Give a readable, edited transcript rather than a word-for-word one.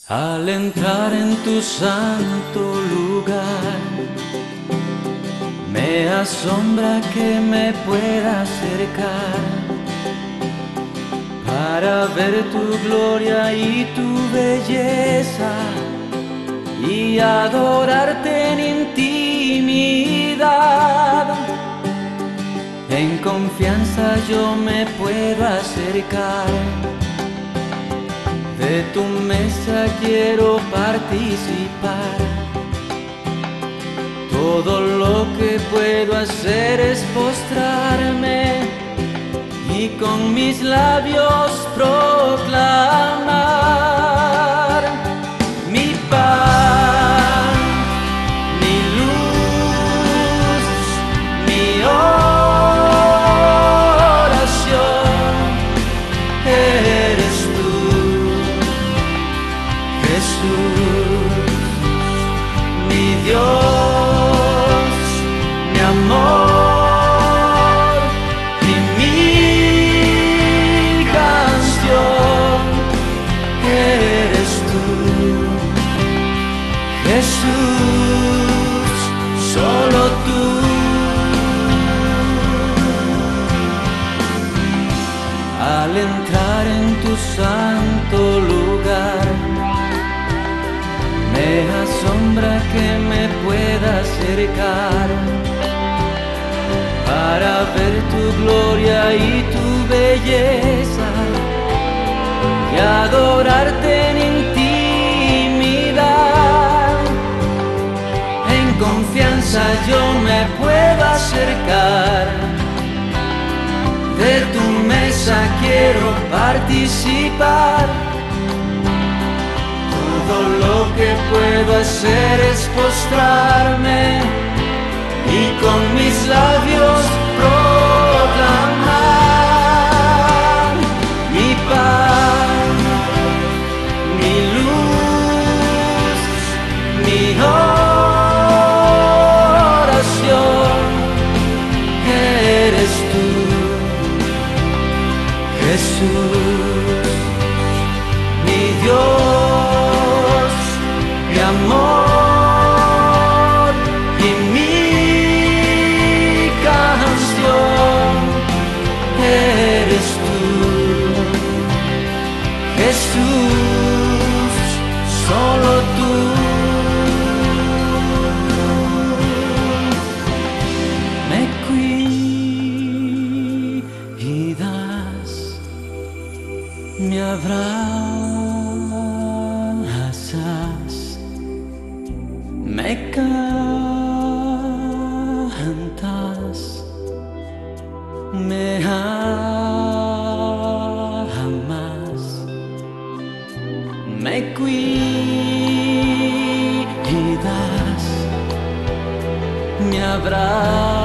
Al entrar en tu santo lugar, me asombra que me pueda acercar para ver tu gloria y tu belleza y adorarte en intimidad. En confianza yo me puedo acercar, de tu mesa quiero participar. Todo lo que puedo hacer es postrarme y con mis labios proclamar mi pan, mi luz, mi oración. Eres tú, Jesús, mi Dios, mi amor y mi canción. Eres tú, Jesús, solo tú. Al entrar en tu santo lugar, me asombra que me pueda acercar para ver tu gloria y tu belleza y adorarte en intimidad. En confianza yo me puedo acercar, de tu mesa quiero participar. Todo lo que puedo hacer es postrarme y con mis labios proclamar mi paz, mi luz, mi oración. Eres tú, Jesús, mi Dios, mi amor y mi canción. Eres tú, Jesús, solo tú. Me cuidas, me abrazas, me cantas, me amas, me cuidas, me abrazas.